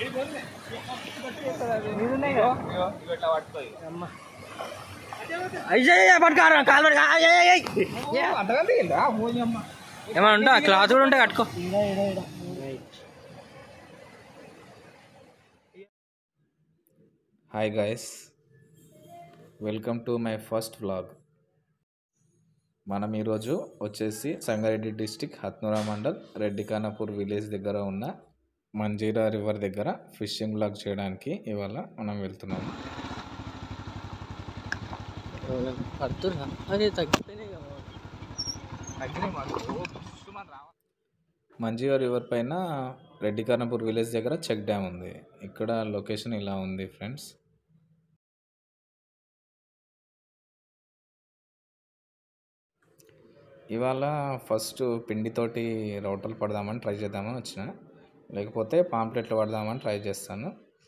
ఏమన్నా ఉంటా క్లాత్ కూడా ఉంటాయి కట్టుకో. Hi guys, welcome to my first vlog. మనం ఈరోజు వచ్చేసి సంగారెడ్డి డిస్టిక్ హత్నూరా మండల్ రెడ్డికానపూర్ విలేజ్ దగ్గర ఉన్న మంజీరా రివర్ దగ్గర ఫిషింగ్ వ్లాగ్ చేయడానికి ఇవాళ మనం వెళ్తున్నాము. మంజీరా రివర్ పైన రెడ్డికానపూర్ విలేజ్ దగ్గర చెక్ డ్యామ్ ఉంది. ఇక్కడ లొకేషన్ ఇలా ఉంది ఫ్రెండ్స్. ఇవాళ ఫస్ట్ పిండితోటి రౌటలు పడదామని ట్రై చేద్దామని వచ్చిన, లేకపోతే పాంప్లెట్లు పడదామని ట్రై చేస్తాను.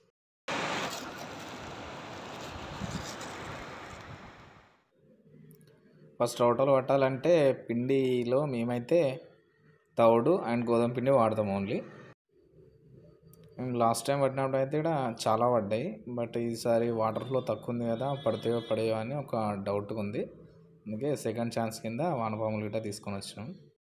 ఫస్ట్ రౌటలు పట్టాలంటే పిండిలో మేమైతే తౌడు అండ్ గోధుమ పిండి వాడతాం ఓన్లీ. మేము లాస్ట్ టైం పట్టినప్పుడు అయితే ఇక్కడ చాలా పడ్డాయి, బట్ ఈసారి వాటర్ ఫ్లో తక్కువ ఉంది కదా, పడతాయో పడేయో అని ఒక డౌట్గా ఉంది. అందుకే సెకండ్ ఛాన్స్ కింద వానపాములు గిట్ట తీసుకొని వచ్చినాం.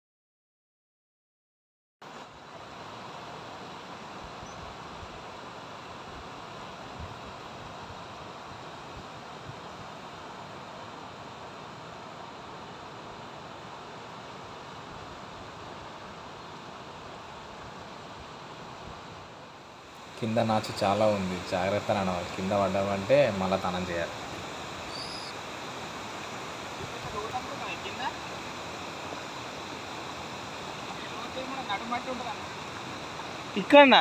కింద నాచు చాలా ఉంది, జాగ్రత్త అనవాలి. కింద పడ్డామంటే మళ్ళీ తనం చేయాలి. ఇక్కడ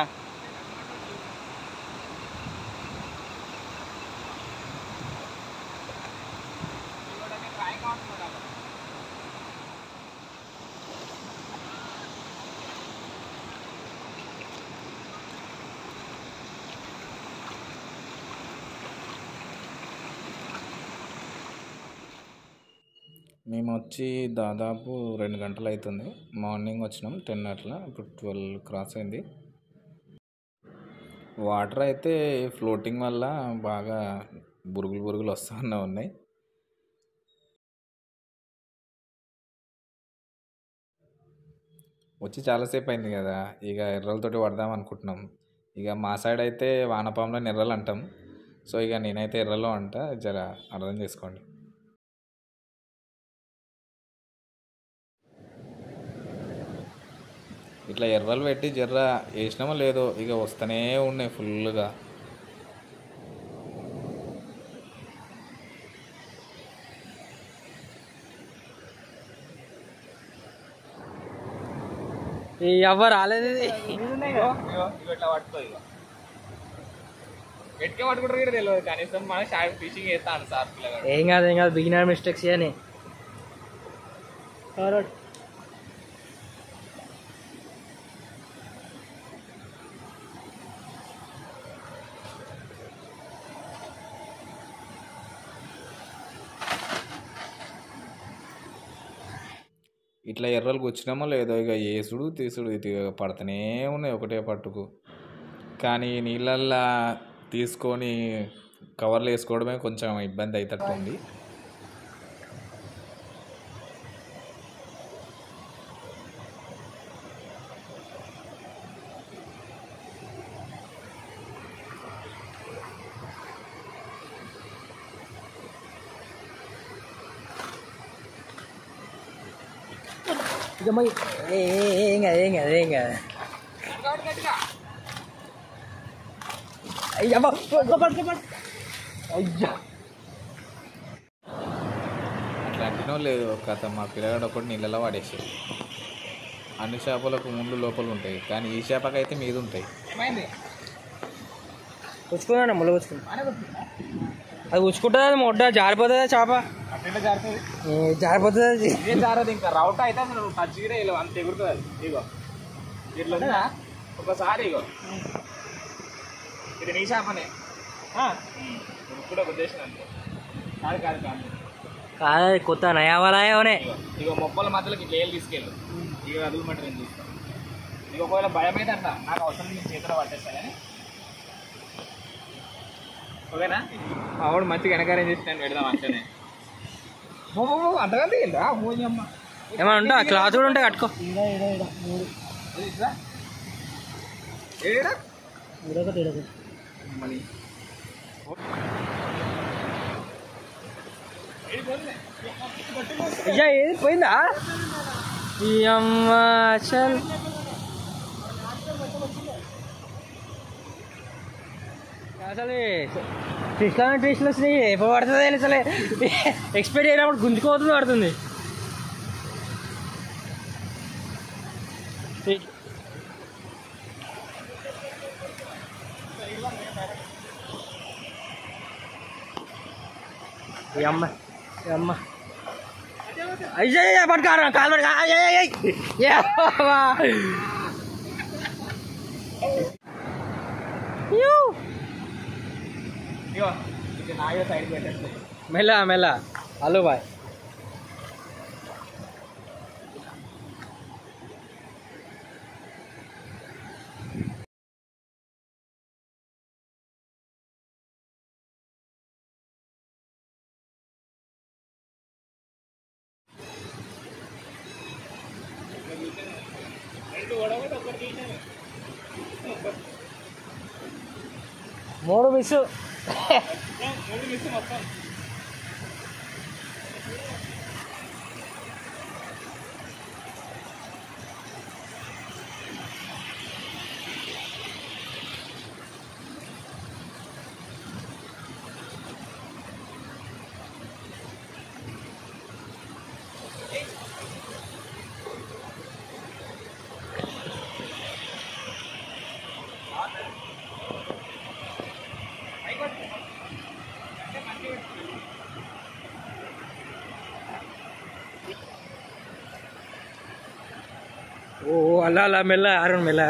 మేము వచ్చి దాదాపు 2 గంటలు అవుతుంది. మార్నింగ్ వచ్చినాం 10 అట్లా, ఇప్పుడు 12 క్రాస్ అయింది. వాటర్ అయితే ఫ్లోటింగ్ వల్ల బాగా బురుగులు వస్తూనే ఉన్నాయి. వచ్చి చాలాసేపు అయింది కదా, ఇక ఎర్రలతోటి పడదాం అనుకుంటున్నాం. ఇక మా సైడ్ అయితే వానపాములో ఎర్రలు అంటాం, సో ఇక నేనైతే ఎర్రలో అంట, జర అర్థం చేసుకోండి. ఇట్లా ఎర్రలు పెట్టి జర్ర వేసినామో లేదో ఇక వస్తూనే ఉన్నాయి ఫుల్గా. ఎవరు రాలేదు. ఏం కాదు బిగినర్ మిస్టేక్స్ అని. ఇట్లా ఎర్రలు కూర్చున్నామో లేదో ఇక ఏసుడు తీసుడు ఇది పడుతూనే ఉన్నాయి ఒకటే పట్టుకు. కానీ నీళ్ళల్లో తీసుకొని కవర్లు వేసుకోవడమే కొంచెం ఇబ్బంది అవుతట్టుంది. ఏం కాదు. అట్లాంటినో లేదు కథ. మా పిల్లగాడు ఒకటి నీళ్ళలో వాడేసాడు. అన్ని చేపలకు ముందు లోపల ఉంటాయి, కానీ ఈ చేపకైతే మీద ఉంటాయి. పుచ్చుకున్నా ముళ్ళ అది పుచ్చుకుంటుంది, అది మొడ్డ జారిపోతుంది చేప. జారిపోతుంది ఇంకా రౌట్ అయితే అసలు పచ్చిగిరే అంత ఎగురుతుంది అది. ఇగో ఇట్లా ఒకసారి ఇగో ఇది నీ చేపనే కూడా ఉద్దేశం అంతే. కాదు కాదు కొత్త నయావరాయనే. ఇగో మొక్కల మధ్యలోకి ఇట్లా ఏళ్ళు తీసుకెళ్ళు. ఇక అదుగుమంటే నేను చూస్తాను. నీకు ఒకవేళ భయం అయితే అంట నాకు అవసరం నేను చేతిలో పట్టేస్తా కానీ ఓకేనా ఆవిడ మంచిగా వెనకారం చేసి నేను పెడదాం అంటేనే అంతగా తీయండి అమ్మ ఏమన్నా ఉంటా క్లాత్ కూడా ఉంటే కట్టుకో. అయ్యా ఏది పోయిందా ఈ అమ్మ చల్. అసలు ట్విస్ట్లు వచ్చినాయి ఎప్పుడు పడుతుంది అసలు ఎక్స్పెక్ట్ అయినప్పుడు గుంజుకోతుంది పడుతుంది. అమ్మ అమ్మ అయ్యా పట్టుకారు కాలు సైడ్ పెట్టేస్తాయి మెల్ల మెల్ల. Hello bye. మూడు మిస్ మొత్తం. ఓ అలా అలా మెల్ల ఆరు మెల్ల.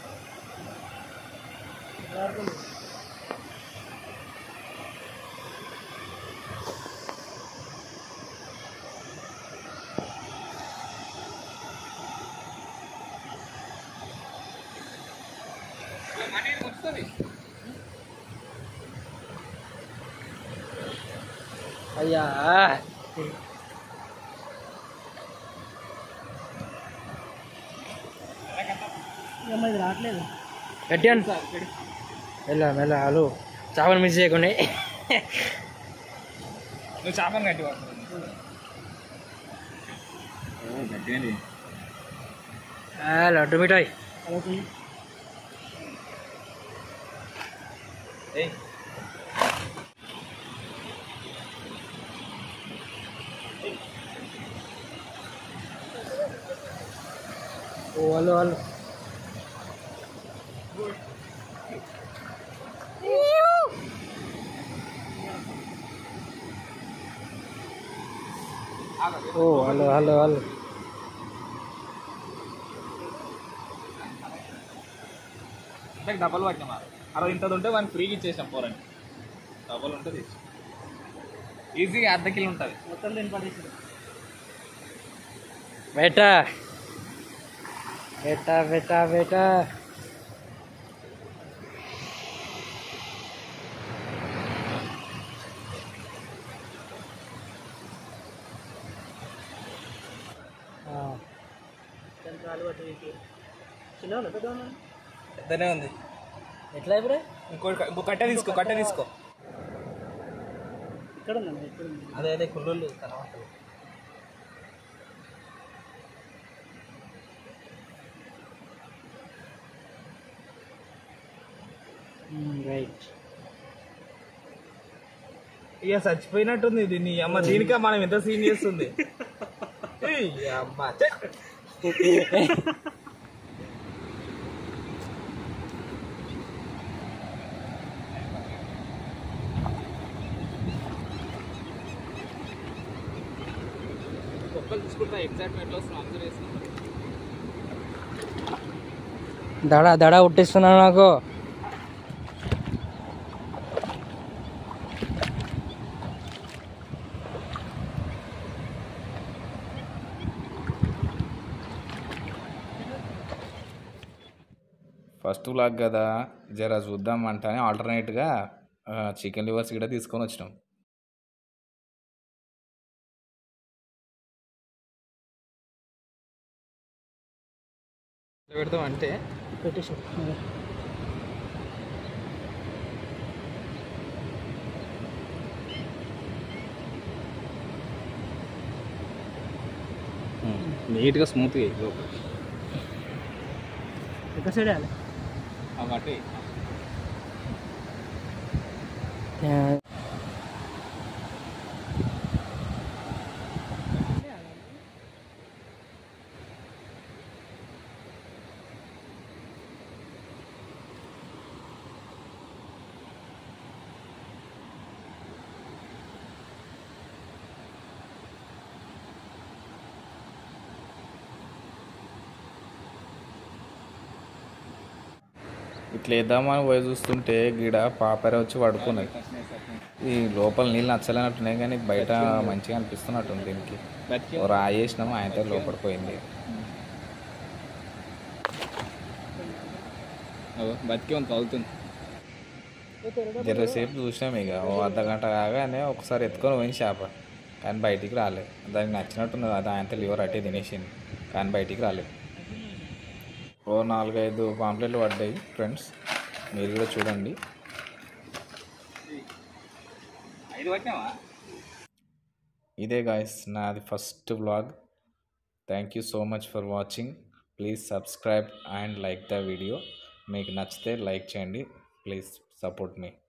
అయ్యా రావట్లేదు గట్టి అని మెల్ల మెల్ల. హలో చేపలు మిస్ చేయకుండా నువ్వు చేపను గట్టి గట్టిగా లడ్డు మిఠాయి. ఓ హలో హలో ఓ హలో హలో హలో. డబ్బులు పట్టినామా 60 ఇంతది ఉంటే వాడిని ఫ్రీగా ఇచ్చేసాం పోరండి. డబ్బులు ఉంటుంది ఈజీగా అర్ధ కిలో ఉంటుంది మొత్తం. దీని పడేసి బేటా బేటా బేటా బేటా. పెద్దనే ఉంది. ఎట్లా ఇప్పుడు ఇంకో కట్ట తీసుకో ఇక్కడ ఉందండి. అదే అదే కుళ్ళు తర్వాత రైట్. ఇక చచ్చిపోయినట్టుంది దీన్ని అమ్మ. దీనికే మనం ఎంత సీన్ చేస్తుంది అమ్మ. తీసుకుంటా ఎగ్జాక్ట్ ఎట్లా వస్తుంది అబ్జర్వ్ చేస్తున్నా. దడ దడ ఉట్టిస్తున్నాను నాకు. ఫస్ట్ వ్లాగ్ కదా జర చూద్దాం అంటే ఆల్టర్నేట్గా చికెన్ లివర్స్ కూడా తీసుకొని వచ్చినాం. పెడతాం అంటే పెట్టేసి నీట్గా స్మూత్గా ఎక్కడ సైడ్ వేయాలి కాబట్టి ఇట్లా వేద్దామని పోయి చూస్తుంటే గిడ పాపర వచ్చి పడుకున్నది. ఈ లోపల నీళ్ళు నచ్చలేనట్టున్నాయి కానీ బయట మంచిగా అనిపిస్తున్నట్టుంది. దీనికి ఓ రాయి వేసినాము, ఆయనతో లోపడిపోయింది. బతికి ఉంది అవుతుంది. జరసేపు చూసినాం, ఇక ఓ అర్ధగంట కాగానే ఒకసారి ఎత్తుకొని పోయింది చేప, కానీ బయటికి రాలేదు. దానికి నచ్చినట్టున్నది, అది ఆయనతో లివర్ అట్టే తినేసింది, కానీ బయటికి రాలేదు. ఓ 4-5 పాంప్లెట్లు పడ్డాయి ఫ్రెండ్స్, మీరు కూడా చూడండి. ఇదే గాయస్ నాది first vlog. Thank you so much for watching. Please subscribe and like the video. మీకు నచ్చితే లైక్ చేయండి. Please support me.